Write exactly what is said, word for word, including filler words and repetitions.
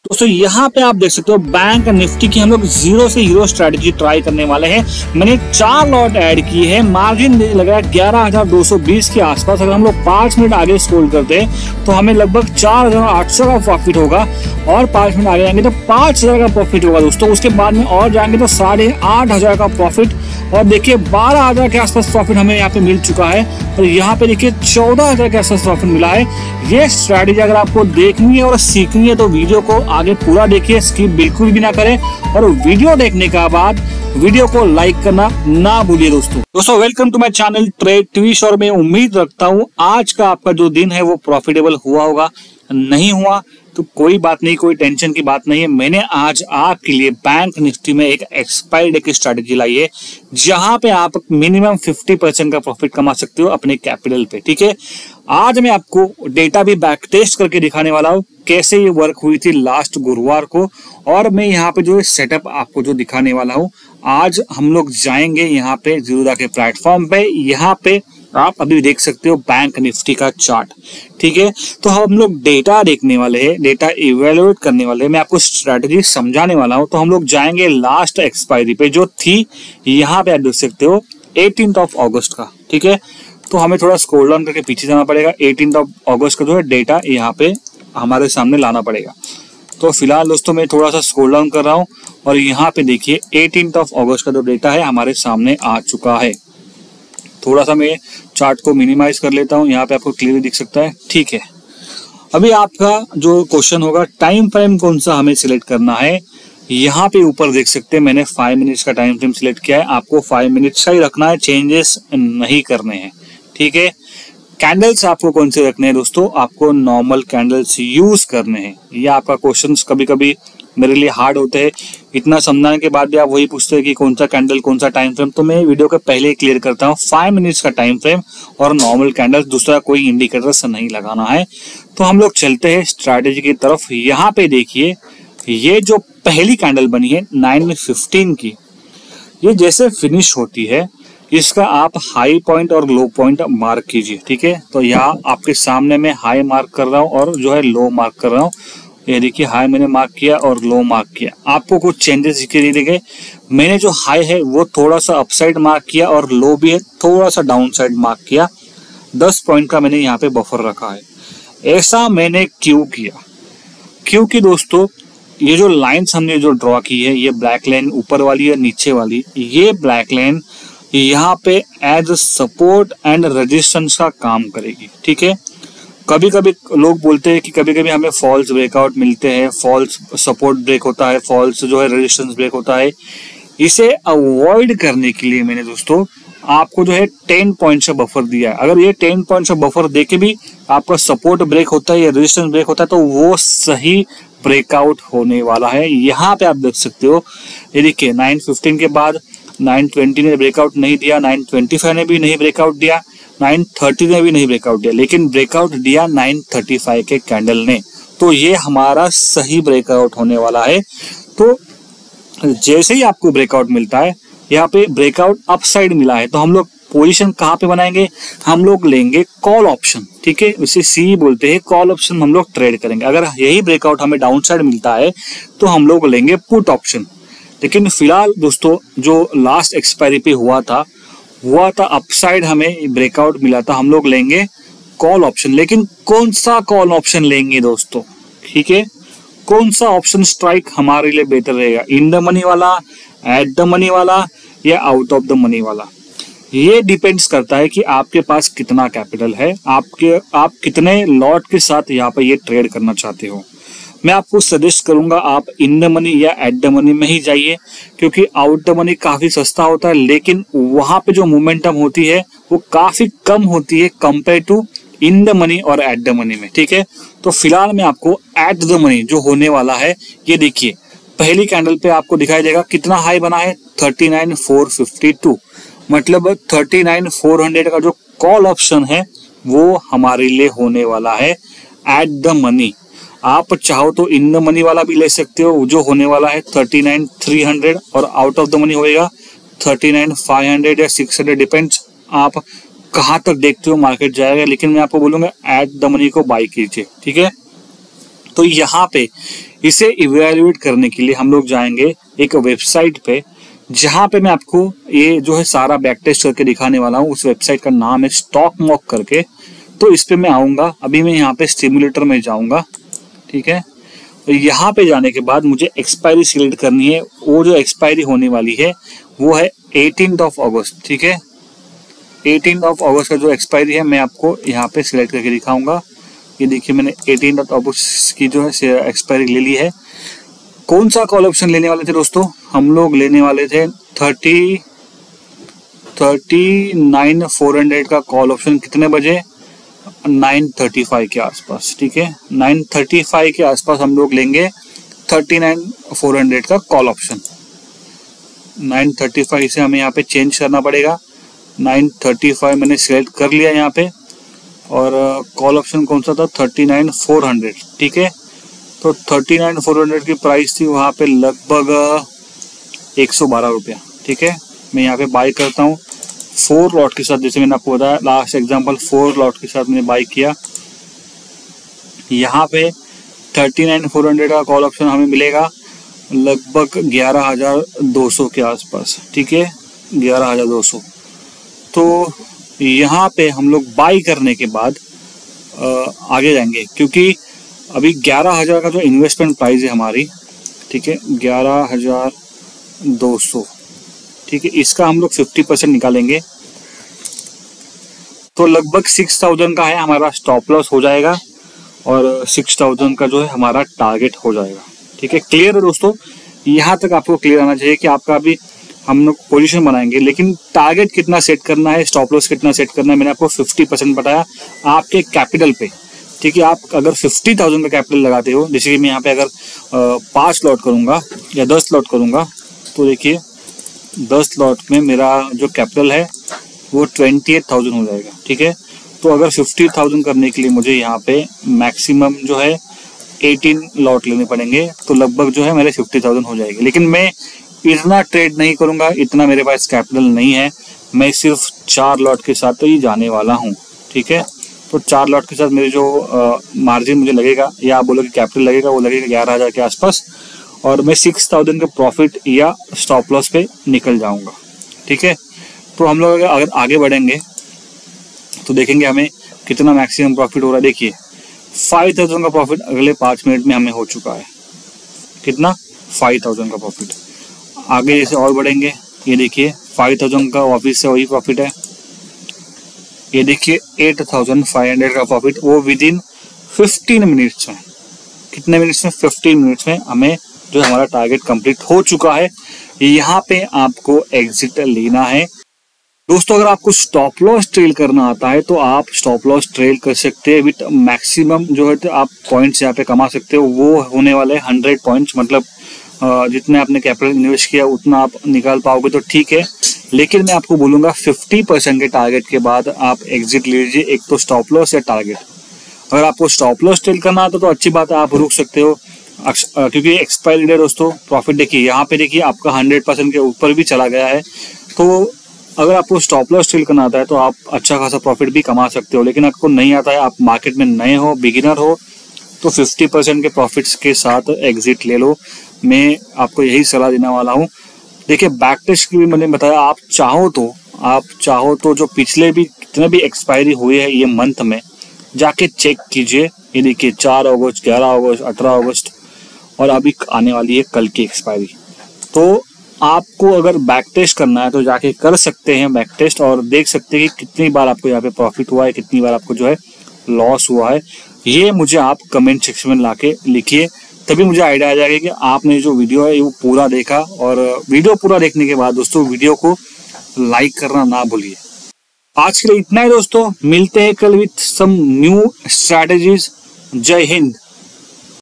दोस्तों यहाँ पे आप देख सकते हो बैंक निफ्टी की हम लोग जीरो से हीरो स्ट्रेटेजी ट्राई करने वाले हैं। मैंने चार लॉट ऐड की है, मार्जिन लग रहा है ग्यारह हजार दो सौ बीस के आसपास। अगर हम लोग पांच मिनट आगे स्क्रॉल करते हैं तो हमें लगभग चार हजार आठ सौ का प्रॉफिट होगा, और पांच मिनट आगे जाएंगे तो पांच हजार का प्रॉफिट होगा दोस्तों। उसके बाद में और जाएंगे तो साढ़े आठ हजार का प्रॉफिट, और देखिए बारह हजार के आसपास प्रॉफिट हमें यहाँ पे मिल चुका है, और यहाँ पे देखिए चौदह हजार के आसपास प्रॉफिट मिला है। ये स्ट्रैटेजी अगर आपको देखनी है और सीखनी है तो वीडियो को आगे पूरा देखिए, स्किप बिल्कुल भी ना करें, और वीडियो देखने के बाद वीडियो को लाइक करना ना भूलिए दोस्तों। दोस्तों welcome to my channel trade twish, और मैं उम्मीद रखता हूँ आज का आपका जो दिन है वो प्रॉफिटेबल हुआ होगा। नहीं हुआ तो कोई बात नहीं, कोई टेंशन की बात नहीं है। मैंने आज आपके लिए बैंक निफ्टी में एक एक्सपायरी डे की स्ट्रैटेजी लाई है, जहां पे आप मिनिमम पचास परसेंट का प्रॉफिट कमा सकते हो अपने कैपिटल पे। ठीक है, आज मैं आपको डेटा भी बैक टेस्ट करके दिखाने वाला हूँ कैसे ये वर्क हुई थी लास्ट गुरुवार को, और मैं यहाँ पे जो सेटअप आपको जो दिखाने वाला हूँ। आज हम लोग जाएंगे यहाँ पे जीरोधा के प्लेटफॉर्म पे। यहाँ पे आप अभी देख सकते हो बैंक निफ्टी का चार्ट। ठीक है, तो हम लोग डेटा देखने वाले हैं, डेटा इवेलुएट करने वाले हैं, मैं आपको स्ट्रेटजी समझाने वाला हूं। तो हम लोग जाएंगे लास्ट एक्सपायरी पे जो थी, यहाँ पे आप देख सकते हो अठारह ऑफ अगस्त का। ठीक है, तो हमें थोड़ा स्क्रॉल डाउन करके पीछे जाना पड़ेगा। अठारह ऑफ अगस्त का जो है डेटा यहाँ पे हमारे सामने लाना पड़ेगा। तो फिलहाल दोस्तों मैं थोड़ा सा स्क्रॉल डाउन कर रहा हूँ, और यहाँ पे देखिए अठारह ऑफ अगस्त का जो डेटा है हमारे सामने आ चुका है। थोड़ा सा मैं चार्ट को मिनिमाइज कर लेता हूं, यहाँ पे आपको क्लियरली दिख सकता है। ठीक है, अभी आपका जो क्वेश्चन होगा टाइम फ्रेम कौन सा हमें सिलेक्ट करना है। यहाँ पे ऊपर देख सकते हैं मैंने फाइव मिनट्स का टाइम फ्रेम सिलेक्ट किया है। आपको फाइव मिनट्स का ही रखना है, चेंजेस नहीं करने हैं। ठीक है, कैंडल्स आपको कौन से रखने हैं दोस्तों, आपको नॉर्मल कैंडल्स यूज करने हैं। ये आपका क्वेश्चन कभी कभी मेरे लिए हार्ड होते हैं, इतना समझाने के बाद भी आप वही पूछते हैं कि कौन सा कैंडल कौन सा टाइम फ्रेम। तो मैं वीडियो के पहले ही क्लियर करता हूँ, फाइव मिनट्स का टाइम फ्रेम और नॉर्मल कैंडल्स, दूसरा कोई इंडिकेटर से नहीं लगाना है। तो हम लोग चलते हैं स्ट्रैटेजी की तरफ। यहाँ पे देखिए ये जो पहली कैंडल बनी है नाइन फिफ्टीन की, ये जैसे फिनिश होती है इसका आप हाई पॉइंट और लो पॉइंट मार्क कीजिए। ठीक है, तो यहाँ आपके सामने मैं हाई मार्क कर रहा हूँ और जो है लो मार्क कर रहा हूँ। ये देखिए हाई मैंने मार्क किया और लो मार्क किया, आपको कुछ चेंजेस दिखाई देंगे। मैंने जो हाई है वो थोड़ा सा अपसाइड मार्क किया, और लो भी है थोड़ा सा डाउन साइड मार्क किया। दस पॉइंट का मैंने यहाँ पे बफर रखा है। ऐसा मैंने क्यों किया, क्योंकि दोस्तों ये जो लाइन्स हमने जो ड्रॉ की है, ये ब्लैक लाइन ऊपर वाली है नीचे वाली, ये ब्लैक लाइन यहाँ पे एज सपोर्ट एंड रेजिस्टेंस का काम करेगी। ठीक है, कभी कभी लोग बोलते हैं कि कभी कभी हमें फॉल्स ब्रेकआउट मिलते हैं, फॉल्स सपोर्ट ब्रेक होता है, फॉल्स जो है रेजिस्टेंस ब्रेक होता है। इसे अवॉइड करने के लिए मैंने दोस्तों आपको जो है टेन पॉइंट्स का बफर दिया है। अगर ये टेन पॉइंट्स का बफर देके भी आपका सपोर्ट ब्रेक होता है या रेजिस्टेंस ब्रेक होता है तो वो सही ब्रेकआउट होने वाला है। यहाँ पे आप देख सकते हो, ये देखिए नाइन फिफ्टीन के बाद नाइन ट्वेंटी ने ब्रेकआउट नहीं दिया, नाइन ट्वेंटी फाइव ने भी नहीं ब्रेकआउट दिया, नाइन थर्टी ने भी नहीं ब्रेकआउट दिया, लेकिन ब्रेकआउट दिया नाइन थर्टी फाइव के कैंडल ने। तो ये हमारा सही ब्रेकआउट होने वाला है। तो जैसे ही आपको ब्रेकआउट मिलता है, यहाँ पे ब्रेकआउट अपसाइड मिला है, तो हम लोग पोजीशन कहाँ पे बनाएंगे, हम लोग लेंगे कॉल ऑप्शन। ठीक है, इसे सी बोलते हैं, कॉल ऑप्शन हम लोग ट्रेड करेंगे। अगर यही ब्रेकआउट हमें डाउन साइड मिलता है तो हम लोग लेंगे पुट ऑप्शन। लेकिन फिलहाल दोस्तों जो लास्ट एक्सपायरी पे हुआ था हुआ था अपसाइड हमें ब्रेकआउट मिला था, हम लोग लेंगे कॉल ऑप्शन। लेकिन कौन सा कॉल ऑप्शन लेंगे दोस्तों, ठीक है, कौन सा ऑप्शन स्ट्राइक हमारे लिए बेटर रहेगा, इन द मनी वाला, एट द मनी वाला, या आउट ऑफ द मनी वाला। ये डिपेंड्स करता है कि आपके पास कितना कैपिटल है, आपके आप कितने लॉट के साथ यहाँ पे ये ट्रेड करना चाहते हो। मैं आपको सजेस्ट करूंगा आप इन द मनी या एट द मनी में ही जाइए, क्योंकि आउट द मनी काफी सस्ता होता है, लेकिन वहां पे जो मोमेंटम होती है वो काफी कम होती है compare to in the money और एट द मनी में। ठीक है, तो फिलहाल मैं आपको एट द मनी जो होने वाला है, ये देखिए पहली कैंडल पे आपको दिखाई देगा कितना हाई बना है, thirty nine four fifty two, मतलब थर्टी नाइन फोर हंड्रेड का जो कॉल ऑप्शन है वो हमारे लिए होने वाला है एट द मनी। आप चाहो तो इन द मनी वाला भी ले सकते हो, जो होने वाला है थर्टी नाइन थ्री हंड्रेड, और आउट ऑफ द मनी होएगा थर्टी नाइन फाइव हंड्रेड या सिक्स हंड्रेड, डिपेंड्स आप कहाँ तक देखते हो मार्केट जाएगा। लेकिन मैं आपको बोलूंगा एट द मनी को बाई कीजिए। ठीक है, तो यहाँ पे इसे इवेल्युएट करने के लिए हम लोग जाएंगे एक वेबसाइट पे, जहां पे मैं आपको ये जो है सारा बैक टेस्ट करके दिखाने वाला हूँ। उस वेबसाइट का नाम है स्टॉक मॉक करके। तो इस पे मैं आऊंगा, अभी मैं यहाँ पे स्टिमुलेटर में जाऊंगा, ठीक है। तो यहाँ पे जाने के बाद मुझे एक्सपायरी सिलेक्ट करनी है। वो जो एक्सपायरी होने वाली है वो है एटीन्थ ऑफ अगस्त, ठीक है। एटीन्थ ऑफ अगस्त का जो एक्सपायरी है मैं आपको यहाँ पे सिलेक्ट करके दिखाऊंगा। ये देखिए मैंने एटीन्थ ऑफ अगस्त की जो है एक्सपायरी ले ली है। कौन सा कॉल ऑप्शन लेने वाले थे दोस्तों? हम लोग लेने वाले थे thirty thirty nine four hundred का कॉल ऑप्शन। कितने बजे? नाइन थर्टी फाइव के आसपास, ठीक है। नाइन थर्टी फाइव के आसपास हम लोग लेंगे थर्टी नाइन फोर हंड्रेड का call option. Nine thirty five से हमें यहाँ पे चेंज करना पड़ेगा। नाइन थर्टी फाइव मैंने सिलेक्ट कर लिया यहाँ पे, और कॉल ऑप्शन कौन सा था? थर्टी नाइन फोर हंड्रेड, ठीक है। तो थर्टी नाइन फोर हंड्रेड की प्राइस थी वहाँ पे लगभग एक सौ बारह रुपया, ठीक है। मैं यहाँ पे बाई करता हूँ फोर लॉट के साथ, जैसे मैंने आपको बताया लास्ट एग्जांपल, फोर लॉट के साथ मैंने बाई किया। यहाँ पे थर्टी नाइन फोर हंड्रेड का कॉल ऑप्शन हमें मिलेगा लगभग ग्यारह हजार दो सौ के आसपास, ठीक है, ग्यारह हजार दो सौ। तो यहाँ पे हम लोग बाई करने के बाद आ, आगे जाएंगे, क्योंकि अभी ग्यारह हजार का जो इन्वेस्टमेंट प्राइस है हमारी, ठीक है, ग्यारह हजार दो सौ, ठीक है। इसका हम लोग फिफ्टी परसेंट निकालेंगे तो लगभग सिक्स थाउजेंड का है हमारा स्टॉप लॉस हो जाएगा, और सिक्स थाउजेंड का जो है हमारा टारगेट हो जाएगा, ठीक है। क्लियर है दोस्तों? यहाँ तक आपको क्लियर आना चाहिए कि आपका अभी हम लोग पोजीशन बनाएंगे, लेकिन टारगेट कितना सेट करना है, स्टॉप लॉस कितना सेट करना है, मैंने आपको फिफ्टी परसेंट बताया आपके कैपिटल पे, ठीक है। आप अगर फिफ्टी थाउजेंड का कैपिटल लगाते हो, जैसे कि मैं यहाँ पे अगर पाँच लॉट करूँगा या दस लॉट करूँगा, तो देखिए दस लॉट में मेरा जो कैपिटल है वो ट्वेंटी एट थाउजेंड हो जाएगा, ठीक है। तो अगर फिफ्टी थाउजेंड करने के लिए मुझे यहाँ पे मैक्सिमम जो है एटीन लॉट लेने पड़ेंगे, तो लगभग जो है मेरे फिफ्टी थाउजेंड हो जाएगी। लेकिन मैं इतना ट्रेड नहीं करूँगा, इतना मेरे पास कैपिटल नहीं है। मैं सिर्फ चार लॉट के साथ तो ही जाने वाला हूँ, ठीक है। तो चार लॉट के साथ मेरे जो मार्जिन मुझे लगेगा, या आप बोलो कि कैपिटल लगेगा, वो लगेगा ग्यारह हजार के आसपास, और मैं सिक्स थाउजेंड का प्रॉफिट या स्टॉप लॉस पे निकल जाऊंगा, ठीक है। तो हम लोग अगर आगे बढ़ेंगे तो देखेंगे हमें कितना मैक्सिमम प्रॉफिट हो रहा है। देखिए फाइव थाउजेंड का प्रॉफिट अगले पाँच मिनट में हमें हो चुका है। कितना? फाइव थाउजेंड का प्रॉफिट। आगे जैसे और बढ़ेंगे, ये देखिए फाइव थाउजेंड का ऑफिस से वही प्रॉफिट है। ये देखिए एट थाउजेंड फाइव हंड्रेड का प्रॉफिट, वो विद इन फिफ्टीन मिनट्स में। कितने मिनट्स में? फिफ्टीन मिनट्स में हमें जो हमारा टारगेट कंप्लीट हो चुका है। यहाँ पे आपको एग्जिट लेना है दोस्तों। अगर आपको स्टॉप लॉस ट्रेल करना आता है तो आप स्टॉप लॉस ट्रेल कर सकते हैं विद मैक्सिमम जो है तो आप पॉइंट्स यहाँ पे कमा सकते हो। वो होने वाले हंड्रेड पॉइंट्स, मतलब जितने आपने कैपिटल इन्वेस्ट किया उतना आप निकाल पाओगे तो ठीक है। लेकिन मैं आपको बोलूँगा फिफ्टी परसेंट के टारगेट के बाद आप एग्जिट ले लीजिए, एक तो स्टॉप लॉस या टारगेट। अगर आपको स्टॉप लॉस ट्रेल करना आता तो अच्छी बात है, आप रुक सकते हो, क्योंकि एक्सपायरी डेट दोस्तों। प्रॉफिट देखिए यहाँ पे, देखिए आपका हंड्रेड परसेंट के ऊपर भी चला गया है। तो अगर आपको स्टॉप लॉस ट्रेल करना आता है तो आप अच्छा खासा प्रॉफिट भी कमा सकते हो। लेकिन आपको नहीं आता है, आप मार्केट में नए हो, बिगिनर हो, तो फिफ्टी परसेंट के प्रॉफिट्स के साथ एग्जिट ले लो। मैं आपको यही सलाह देने वाला हूँ। देखिए बैक टेस्ट की भी मैंने बताया, आप चाहो तो आप चाहो तो जो पिछले भी कितने भी एक्सपायरी हुए हैं ये मंथ में जाके चेक कीजिए। ये देखिए चार अगस्त, ग्यारह अगस्त, अठारह अगस्त, और अभी आने वाली है कल की एक्सपायरी। तो आपको अगर बैक टेस्ट करना है तो जाके कर सकते हैं बैक टेस्ट, और देख सकते हैं कि कितनी बार आपको यहाँ पे प्रॉफिट हुआ है, कितनी बार आपको जो है लॉस हुआ है। ये मुझे आप कमेंट सेक्शन में लाके लिखिए, तभी मुझे आइडिया आ जाएगा कि आपने जो वीडियो है वो पूरा देखा। और वीडियो पूरा देखने के बाद दोस्तों वीडियो को लाइक करना ना भूलिए। आज के लिए इतना ही दोस्तों, मिलते हैं कल विथ सम न्यू स्ट्रैटेजीज। जय हिंद।